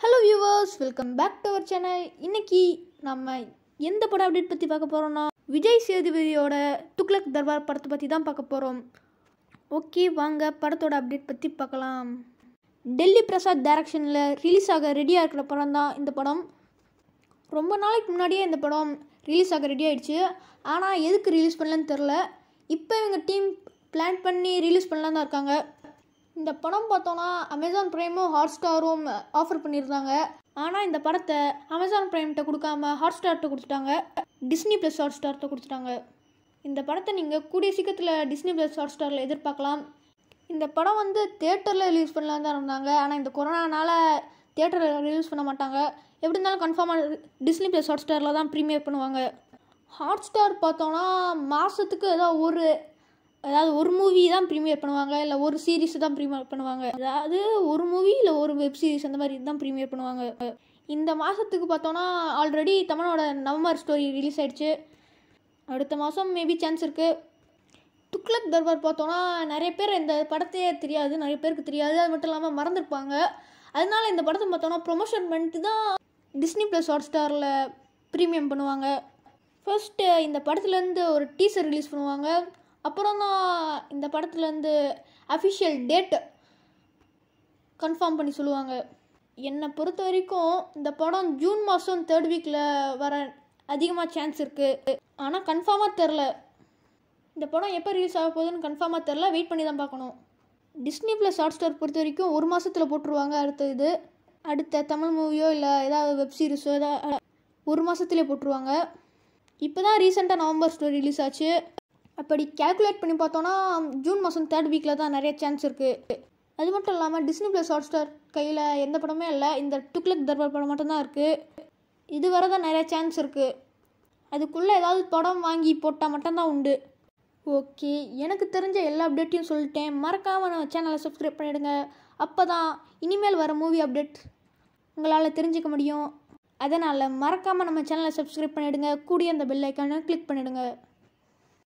Hello viewers, welcome back to our channel. இன்னைக்கு நம்ம எந்த பட அப்டேட் பத்தி பார்க்க போறோம்னா விஜய் சேதுபதியோட துக்ளக் தர்பார் படத்தை பத்தி தான் பார்க்க போறோம். ஓகே வாங்க படத்தோட அப்டேட் பத்தி பார்க்கலாம். டெல்லி பிரசாத் டைரக்ஷன்ல ரிலீஸ் ஆக ரெடியா இருக்கிற படம் தான் இந்த படம். ரொம்ப நாளைக்கு முன்னாடியே இந்த படம் ரிலீஸ் ஆக ரெடி ஆயிடுச்சு. ஆனா எதுக்கு ரிலீஸ் பண்ணலன்னு தெரியல. இப்போ இவங்க டீம் பிளான் பண்ணி ரிலீஸ் பண்ணலாம் தான் இருக்காங்க. இந்த படம் பார்த்தோன்னா அமேசான் பிரைமும் ஹாட்ஸ்டாரும் ஆஃபர் பண்ணியிருந்தாங்க. ஆனால் இந்த படத்தை அமேசான் பிரைம்கிட்ட கொடுக்காம ஹாட்ஸ்டார்கிட்ட கொடுத்துட்டாங்க. டிஸ்னி ப்ளஸ் ஹாட்ஸ்டார்கிட்ட கொடுத்துட்டாங்க. இந்த படத்தை நீங்கள் கூடிய சீக்கிரத்தில் டிஸ்னி ப்ளஸ் ஹாட்ஸ்டாரில் எதிர்பார்க்கலாம். இந்த படம் வந்து தியேட்டரில் ரிலீஸ் பண்ணலாம் தான் இருந்தாங்க. ஆனால் இந்த கொரோனானால தியேட்டரில் ரிலீஸ் பண்ண மாட்டாங்க. எப்படி இருந்தாலும் கன்ஃபார்மாக டிஸ்னி ப்ளஸ் ஹாட்ஸ்டாரில் தான் ப்ரீமியர் பண்ணுவாங்க. ஹாட்ஸ்டார் பார்த்தோன்னா மாதத்துக்கு அதாவது ஒரு மூவி தான் ப்ரீமியர் பண்ணுவாங்க, இல்லை ஒரு சீரீஸ் தான் ப்ரீமியர் பண்ணுவாங்க. அதாவது ஒரு மூவி இல்லை ஒரு வெப் சீரிஸ் அந்த மாதிரி தான் ப்ரீமியர் பண்ணுவாங்க. இந்த மாதத்துக்கு பார்த்தோன்னா ஆல்ரெடி தமிழோட நவம்பர் ஸ்டோரி ரிலீஸ் ஆகிடுச்சு. அடுத்த மாதம் மேபி சான்ஸ் இருக்குது. துக்ளக் தர்பார் பார்த்தோன்னா நிறைய பேர் இந்த படத்தையே தெரியாது, நிறைய பேருக்கு தெரியாது. அது மட்டும் இல்லாமல் மறந்துருப்பாங்க. அதனால இந்த படத்தை பார்த்தோன்னா ப்ரொமோஷன் பண்ணிட்டு தான் டிஸ்னி ப்ளஸ் ஹாட்ஸ்டாரில் ப்ரீமியம் பண்ணுவாங்க. ஃபர்ஸ்ட்டு இந்த படத்துலேருந்து ஒரு டீசர் ரிலீஸ் பண்ணுவாங்க. அப்புறம் தான் இந்த படத்துலேருந்து அஃபிஷியல் டேட் கன்ஃபார்ம் பண்ணி சொல்லுவாங்க. என்னை பொறுத்த வரைக்கும் இந்த படம் ஜூன் மாதம் 3rd வீக்கில் வர அதிகமாக சான்ஸ் இருக்குது. ஆனால் கன்ஃபார்மாக தெரில. இந்த படம் எப்போ ரிலீஸ் ஆக போகுதுன்னு கன்ஃபார்மாக தெரில. வெயிட் பண்ணி தான் பார்க்கணும். டிஸ்னி ப்ளஸ் ஹாட்ஸ்டார் பொறுத்த வரைக்கும் ஒரு மாதத்தில் போட்டுருவாங்க. அடுத்த தமிழ் மூவியோ இல்லை ஏதாவது வெப் சீரிஸோ ஏதாவது ஒரு மாதத்துலேயே போட்டுருவாங்க. இப்போ தான் ரீசெண்டாக நவம்பர் ஸ்டோரி ரிலீஸ் ஆச்சு. அப்படி கேல்குலேட் பண்ணி பார்த்தோன்னா ஜூன் மாதம் 3rd வீக்கில் தான் நிறைய சான்ஸ் இருக்குது. அது மட்டும் இல்லாமல் டிஸ்னி ப்ளஸ் ஹாட்ஸ்டார் கையில் எந்த படமே இல்லை. இந்த துக்ளக் தர்பார் படம் மட்டும்தான் இருக்குது. இது வர தான் நிறைய சான்ஸ் இருக்குது. அதுக்குள்ளே ஏதாவது படம் வாங்கி போட்டால் மட்டும்தான் உண்டு. ஓகே, எனக்கு தெரிஞ்ச எல்லா அப்டேட்டையும் சொல்லிட்டேன். மறக்காமல் நம்ம சேனலை சப்ஸ்கிரைப் பண்ணிவிடுங்க. அப்போ தான் இனிமேல் வர மூவி அப்டேட் உங்களால் தெரிஞ்சுக்க முடியும். அதனால் மறக்காமல் நம்ம சேனலை சப்ஸ்கிரைப் பண்ணிவிடுங்க. கூடிய அந்த பெல் ஐக்கானை கிளிக் பண்ணிவிடுங்க.